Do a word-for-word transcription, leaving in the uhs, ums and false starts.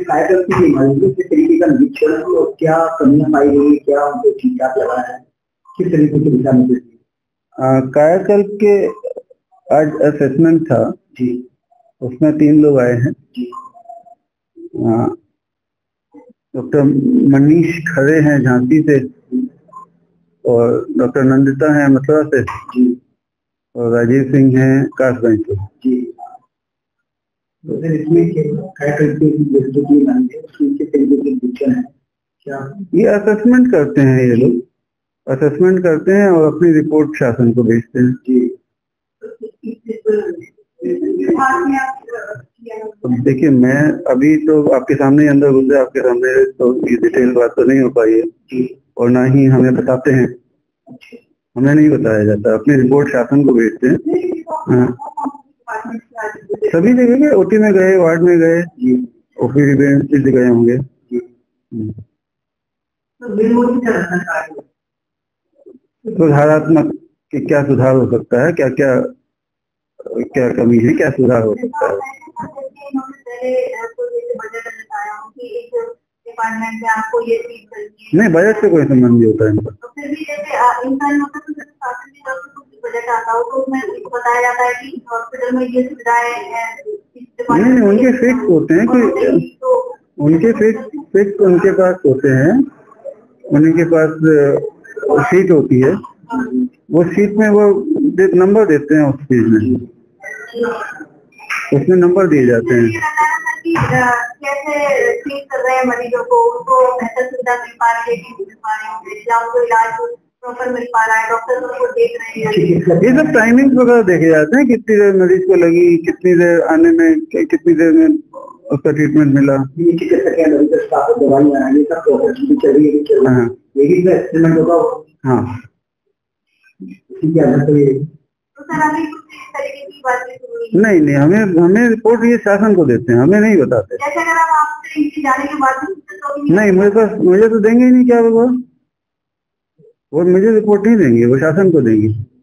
कायाकल्प की बीमारी किस तरीके का निरीक्षण और क्या कमियां पाई गई, क्या उनको ठीक ठाक लगा है, किस तरीके के दिशा निर्देश दिए? कायाकल्प के आज असेसमेंट था जी, उसमें तीन लोग आए हैं। जी, डॉक्टर मनीष खरे हैं झांसी से, और डॉक्टर नंदिता हैं मथुरा से, जी, और राजीव सिंह हैं कासगंज से। जी। तो फिर इसमें कायाकल्प की जो बीमारी है उसमें किस तरीके के निरीक्षण है, क्या ये असेसमेंट करते हैं, ये लोग असेसमेंट करते हैं और अपनी रिपोर्ट शासन को भेजते हैं। जी। अब देखिए, मैं अभी तो आपके सामने ही अंदर घुसे, आपके सामने तो ये डिटेल बात तो नहीं हो पाई है, और ना ही हमें बताते हैं, हमें नहीं बताया जाता, अपनी रिपोर्ट शासन को भेजते हैं। सभी जगह गए, ओटी में गए, वार्ड में गए, ओपीडी में किसी गए होंगे। सुधारात्मक कि क्या सुधार हो सकता है, क्या क्या क्या कमी है, क्या सुधार हो सकता है। डिपार्टमेंट में आपको ये चीज करनी है। नहीं, बजट से कोई संबंध नहीं होता है इनका। तो फिर भी जैसे इंसान होता है तो शासन की तरफ से कुछ बजट आता हो तो उसमें बताया जाता है कि हॉस्पिटल में ये सुविधाएं हैं। नहीं नहीं, उनके फिक्स होते हैं कि उनके फिक्स फिक्स उनके पास होते हैं, उनके पास शीट होती है, वो शीट में वो नंबर देते हैं, उस चीज में उसमें नंबर दिए जाते हैं। कैसे ट्रीट कर रहे हैं मरीजों को, उनको बेहतर सुविधा मिल पा रही है, मिल पा रही है, या उनको इलाज प्रॉपर मिल पा रहा है, डॉक्टर उनको देख रहे हैं। ये सब टाइमिंग वगैरह देखे जाते हैं, कितनी देर मरीज को लगी, कितनी देर आने में, कितनी देर में उसका ट्रीटमेंट मिला। हाँ, नहीं नहीं, हमें हमें रिपोर्ट ये शासन को देते हैं, हमें नहीं बताते। जैसे अगर आप आपसे जाने के बाद नहीं, मुझे पास मुझे तो देंगे ही नहीं, क्या होगा वो, मुझे रिपोर्ट नहीं देंगे, वो शासन को देंगे।